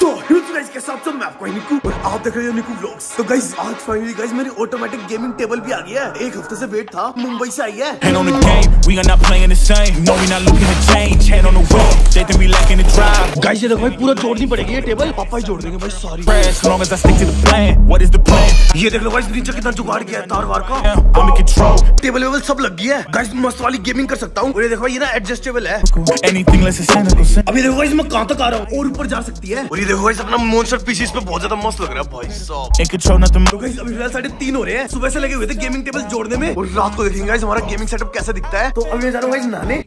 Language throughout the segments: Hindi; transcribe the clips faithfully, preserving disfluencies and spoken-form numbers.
सो गाइस के साथ साथ मैं आपको निकू और आप देख रहे हो निकू व्लॉग्स। तो गाइस आज फाइनली गाइस मेरी ऑटोमेटिक गेमिंग टेबल भी आ गया है। एक हफ्ते से वेट था, मुंबई से आई है। गाइस ये देखो भाई पूरा जोड़नी पड़ेगी ये टेबल, पापा ही जोड़ देंगे भाई सारी। ये देख लो गाइस नीचे कितना जुगाड़ किया है तार वार का। टेबल वेबल सब लग गया है गाइस, मस्त वाली गेमिंग कर सकता हूँ। और ये देखो ये ना एडजस्टेबल है। अभी देखो गाइस मैं कहाँ तक आ रहा हूँ और ऊपर जा सकती है। और ये देखो गाइस अपना मॉन्स्टर पीसी इस पे बहुत ज्यादा मस्त लग रहा है भाई साहब। तो गाइस अभी फिलहाल साढ़े तीन हो रहे हैं, सुबह से लगे हुए थे गेमिंग टेबल जोड़ने में और रात को देखेंगे गाइस हमारा गेमिंग सेटअप कैसा दिखता है। तो अभी मैं जा रहा हूँ गाइस नहाने।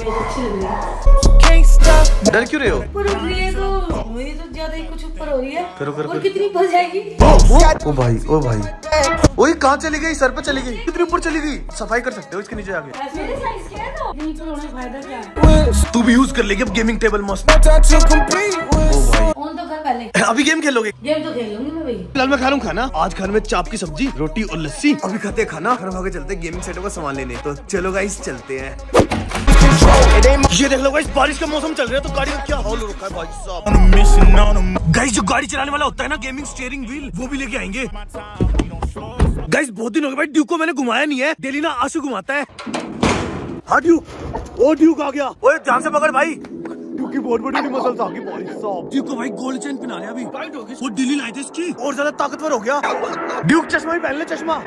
डर क्यों रहे हो? तो मेरी तो ज्यादा ही कुछ ऊपर हो रही है। करो करो और कितनी फंस जाएगी। ओ, ओ भाई ओ भाई ओए कहाँ चली गई? सर पे चली गई, कितनी ऊपर चली गई? सफाई कर सकते हो इसके नीचे आके। मेरे साइज क्या है तो यहीं पर होने फायदा क्या है? तू भी यूज कर लेगी अब गेमिंग टेबल मस्त। ऑन तो कर पहले। अभी गेम खेलोगे? गेम तो खेल लूंगी मैं भाई। फिलहाल मैं खा रहा हूँ खाना। आज खाने में चाप की सब्जी, रोटी और लस्सी। अभी खाते हैं खाना, खाना खा के चलते हैं गेमिंग सेटअप का सामान लेने। तो चलो गाइस चलते हैं। ये देख लो गाइस बारिश का मौसम चल रहा है तो गाड़ी का क्या हाल हो रखा है भाई साहब। गाइस जो गाड़ी चलाने वाला होता है ना गेमिंग स्टीयरिंग व्हील, वो भी लेके आएंगे। गाइस बहुत दिन हो गए भाई ड्यूक को मैंने घुमाया नहीं है, डेली ना आंसू घुमाता है। हाँ ड्यूक, ओ ड्यूक आ गया। ओए ध्यान से पकड़ भाई, ड्यूक की बहुत बड़ी मसल्स आ गई भाई साहब। ड्यूक को भाई गोल्ड चेन पहना लिया अभी, वो दिल्ली लाए थे इसकी और ज्यादा ताकतवर हो गया। ड्यूक चश्मा ही पहन ले, चश्मा।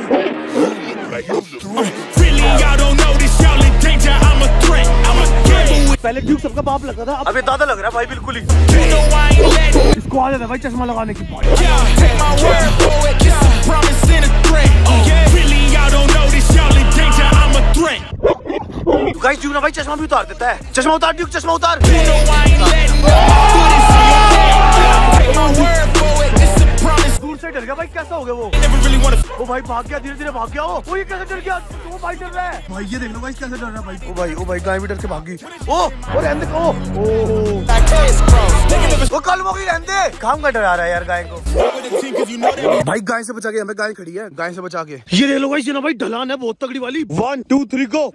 पहले ड्यूक सबका बाप लगता था, अब ये दादा लग रहा है भाई बिल्कुल ही। इसको आ जाता है भाई चश्मा लगाने की। गाइस ड्यूक ना भाई चश्मा भी उतार देता है। चश्मा उतार ड्यूक, चश्मा उतार। दूर से डर गया भाई, कैसा हो गया वो? वो भाई भाग गया, धीरे धीरे भाग गया वो। वो ये कैसे डर गया? वो भाई डर रहा है भाई, ये देख लो भाई कैसे डर रहा है भाई। ओ भाई ओ भाई गाय भी डर के भागी। ओ और रहने को ओ वो कल वो गई रहने। काम का डर आ रहा है यार गाय को। भाई गाय से बचा के, हमें गाय खड़ी है, गाय से बचा के। ये देख लो गाइस ये ना भाई ढलान है बहुत तगड़ी वाली। One two three go.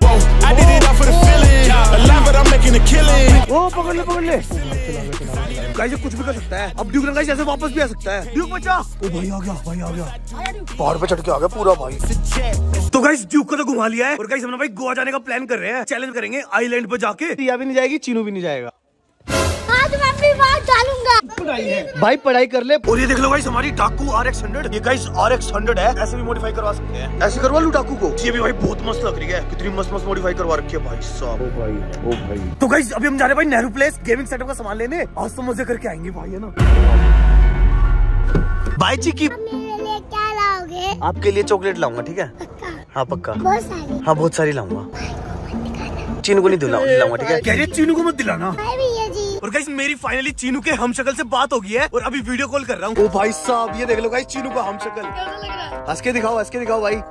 ओ पकड़ ले पकड़ ले गाइस, कुछ भी कर सकता है। अब ड्यूक गाइस ऐसे वापस भी आ सकता है। ड्यूक बचा। ओ भाई आ गया, भाई आ गया, पहाड़ पे चढ़ के आ गया पूरा भाई। तो गाइस ड्यूक को तो घुमा लिया है और गाइस हम ना भाई गोवा जाने का प्लान कर रहे हैं। चैलेंज करेंगे आइलैंड पे जाके। टिया भी नहीं जाएगी, चीनू भी नहीं जाएगा। आज मैं अपनी बात डालूंगा। भाई पढ़ाई कर ले। और ये देख लो गाइस हमारी डाकू आर एक्स हंड्रेड। ये गाइस आर एक्स हंड्रेड है, ऐसे भी मॉडिफाई करवा सकते हैं। ऐसे करवा लूं डाकू को। ये भी भाई बहुत मस्त लग रही है, कितनी मस्त मस्त मॉडिफाई करवा रखी है भाई साहब। ओ भाई ओ भाई। तो गाइस अभी हम जा रहे हैं भाई नेहरू प्लेस गेमिंग सेटअप का सामान लेने। आज तो मजे करके आएंगे भाई, है ना भाई जी की। मेरे लिए क्या लाओगे? आपके लिए चॉकलेट लाऊंगा, ठीक है? पक्का? हाँ पक्का। बहुत सारी? हाँ बहुत सारी लाऊंगा। चीनू को नहीं दिलाऊंगा, ठीक है? कह रही चीनू को मत दिलाना। भैया जी। और गाइस मेरी फाइनली चीनू के हम शक्ल से बात हो गई है और अभी वीडियो कॉल कर रहा हूँ। ओ भाई साहब ये देख लो गाइस चीनू का हम शक्ल। हंस के दिखाओ, हंस के दिखाओ भाई।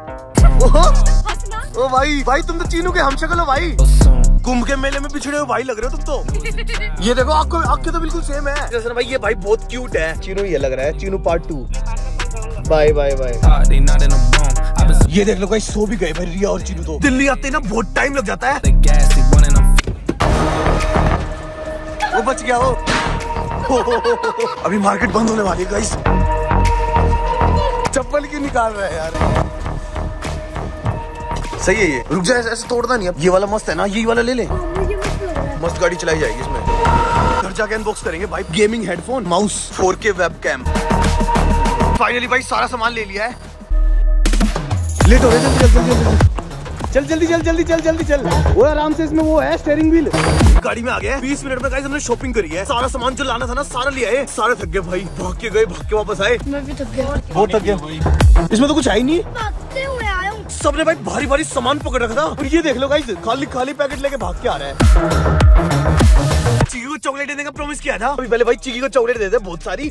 ओ भाई भाई तुम तो चीनू के हम शक्ल हो भाई। कुंभ के मेले में बिछड़े हो भाई लग रहे हो तुम तो। ये देखो आपको आपके तो बिल्कुल सेम है। जैसे भाई ये भाई बहुत क्यूट है। चीनू ये लग रहा है Chinu part two. Bye bye bye. ये देख लो गाइस सो भी गए भाई रिया और चीनू तो। दिल्ली आते ना बहुत टाइम लग जाता है। वो बच गया वो। अभी मार्केट बंद होने वाली है गाइस। चप्पल क्यों निकाल रहा है यार? सही है ये, रुक जा ऐसे तोड़ना नहीं। अब ये वाला मस्त है ना, ये वाला ले ले। मस्त गाड़ी चलाई जाएगी इसमें। घर जाके अनबॉक्स करेंगे भाई। Gaming headphone, mouse, four K webcam. Finally भाई सारा सामान ले लिया है। लेट हो रहे हैं, चल जल्दी चल जल्दी चल जल्दी चल। वो आराम से, इसमें वो है स्टीयरिंग व्हील। गाड़ी में आ गया बीस मिनट में गाइस हमने शॉपिंग करी है। सारा सामान जो लाना था ना सारा लिया है। सारे थक गए भाई, भाग के गए भाग के वापस आए। मैं भी थक गया, बहुत थक गया। इसमें तो कुछ है ही नहीं, भागते हुए आया हूँ। सबने भाई भारी भारी सामान पकड़ रखा था। और ये देख लो गाइस खाली खाली पैकेट लेके भाग के आ रहा है। चिकी को चॉकलेट देने का प्रॉमिस किया था। अभी पहले भाई चिकी को चॉकलेट दे दे बहुत सारी।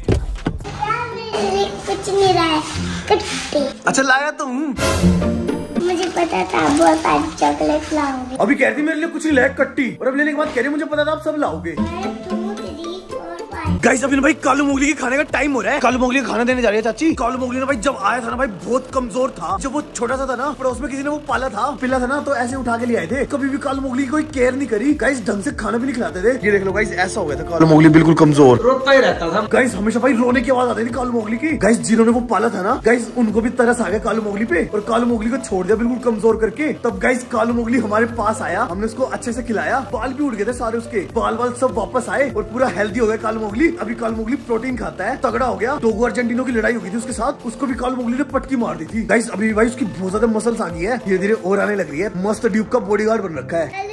कुछ नहीं रहा है, कट्टी। अच्छा लाया तुम? मुझे पता था बहुत सारी चॉकलेट लाओगे। अभी कह रही थी मेरे लिए कुछ नहीं लाया कट्टी, और अब लेने के बाद कह रही मुझे पता था आप सब लाओगे। गाइस अभी ना भाई कालू मोगली के खाने का टाइम हो रहा है। कालू मोगली का खाना देने जा रही है चाची। कालू मोगली ना भाई जब आया था ना भाई बहुत कमजोर था। जब वो छोटा सा था ना पड़ोस में किसी ने वो पाला था पिला था ना तो ऐसे उठा के ले आए थे। कभी भी कालू मोगली की कोई केयर नहीं करी। गाइस ढंग से खाना भी नहीं खिलाते थे। ये देख लो गाइस ऐसा हो गया था कालू मोगली बिल्कुल कमजोर रोता ही रहता था। गाइस हमेशा भाई रोने की आवाज आती थी कालू मोगली की। गाइस जिन्होंने वो पाला था ना गाइस उनको भी तरस आ गया कालू मोगली पे और कालू मोगली को छोड़ दिया बिल्कुल कमजोर करके। तब गाइस कालू मोगली हमारे पास आया, हमने उसको अच्छे से खिलाया। बाल भी उड़ गए थे सारे उसके, बाल बाल सब वापस आए और पूरा हेल्दी हो गया कालू मोगली। अभी कालू मोगली प्रोटीन खाता है, तगड़ा हो गया। टोगो अर्जेंटीनो की लड़ाई हो गई थी उसके साथ, उसको भी कालू मोगली ने पटकी मार दी थी। गाइस अभी भाई उसकी बहुत ज्यादा मसल्स आ गई है, धीरे धीरे और आने लग रही है। मस्त ड्यूब का बॉडीगार्ड बन रखा है।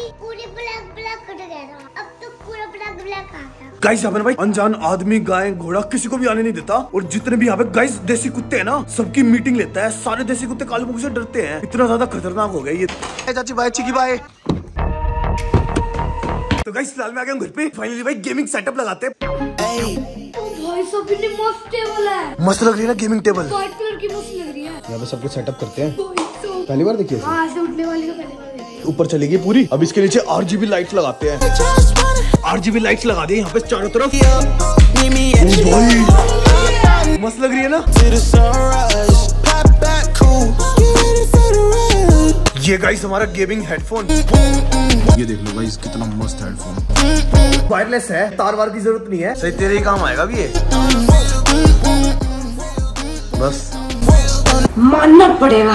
गाइस यहाँ पे भाई अनजान आदमी गाय घोड़ा किसी को भी आने नहीं देता और जितने भी यहाँ पे गाइस देसी कुत्ते हैं ना सबकी मीटिंग लेता है। सारे देसी कुत्ते कालू मोगली से डरते हैं, इतना ज्यादा खतरनाक हो गया ये। चाची बाय, चिकी बाय। तो गाइस फिलहाल मैं आ गया घर पे। फाइनली भाई गेमिंग सेटअप लगाते हैं। भाई सब इतनी मस्त टेबल है, मस्त लग रही है ना गेमिंग टेबल, व्हाइट कलर की मस्त लग रही है। यहाँ पे सब कुछ सेटअप करते हैं। पहली बार देखिए हाँ, ऐसे उठने वाली को पहली बार देखी। ऊपर चलेगी पूरी। अब इसके नीचे आरजीबी लाइट्स लगाते हैं। आरजीबी लाइट्स लगा दी यहाँ पे चारों तरफ। भाई मस्त लग रही है ना। ये गाइस हमारा गेमिंग हेडफोन, ये देख लो गाइस कितना मस्त हेडफोन। वायरलेस है, तार वार की जरूरत नहीं है। सही तेरे ही काम आएगा भी ये। बस मानना पड़ेगा।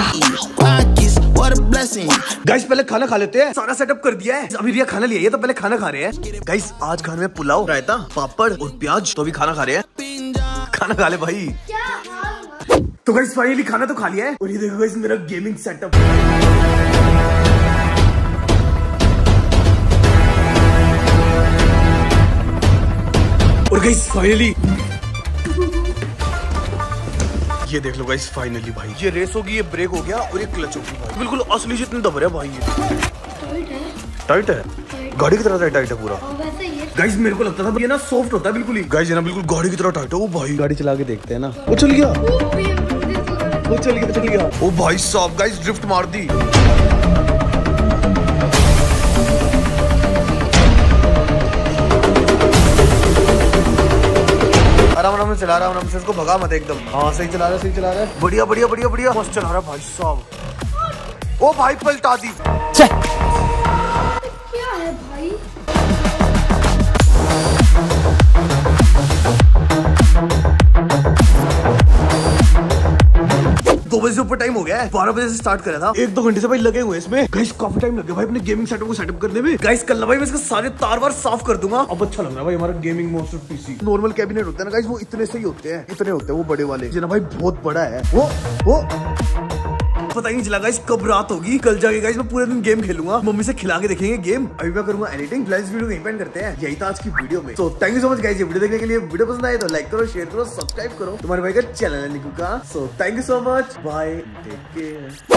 गाइस पहले खाना खा लेते हैं, सारा सेटअप कर दिया है। अभी रिया खाना लिया है तो पहले खाना खा रहे हैं। गाइस आज घर में पुलाव, रायता, पापड़ और प्याज। तो अभी खाना खा रहे हैं, खाना खा ले भाई। तो गाइस फाइनली खाना तो खा लिया है और ये देखो गाइस मेरा गेमिंग सेटअप। और गाइस फाइनली ये देख लो गाइस फाइनली भाई ये रेस होगी, ये ब्रेक हो गया और ये क्लच होगी भाई। बिल्कुल असली जितने दब रहा है भाई। ये टाइट है, टाइट है, गाड़ी की तरह टाइट है पूरा। वैसे ही है। गाइस मेरे को लगता था ये ना सॉफ्ट होता है बिल्कुल ही। गाइस ये ना बिल्कुल गाड़ी की तरह टाइट है। वो भाई गाड़ी चला के देखते हैं ना। वो चल गया, वो चल गया, चल गया। ओ भाई साहब गाइस ड्रिफ्ट मार दी। आराम आराम से चला, आराम आराम से, इसको भगा मत एकदम। हाँ सही चला रहा है, सही चला रहा है। बढ़िया बढ़िया बढ़िया बढ़िया मस्त चला रहा है भाई साहब। ओ भाई पलटा दी। क्या है भाई? दो बजे से ऊपर टाइम हो गया है। बारह बजे से स्टार्ट करा था, एक दो घंटे से भाई लगे हुए इसमें। गाइस काफी टाइम लग गया भाई अपने गेमिंग सेटअप को सेटअप करने में। गाइस कल ना भाई मैं इसके सारे तार वार साफ कर दूंगा। अब अच्छा लग रहा है भाई हमारा gaming monster PC. Normal cabinet होता है ना गाइस वो इतने से ही होते हैं, इतने होते हैं वो बड़े वाले। ये ना भाई बहुत बड़ा है। वो वो पता ही नहीं चला गाइस कब रात होगी। कल जाके गाइस मैं पूरे दिन गेम खेलूंगा, मम्मी से खिला के देखेंगे गेम। अभी मैं करूंगा एडिटिंग। प्लस वीडियो यहीं पे एंड करते हैं। यही था आज की वीडियो में। तो thank you so much guys ये वीडियो देखने के लिए। वीडियो पसंद आए तो लाइक करो, शेयर करो, सब्सक्राइब करो। तुम्हारे भाई का चैनल है निकू का। So thank you so much, bye, take care.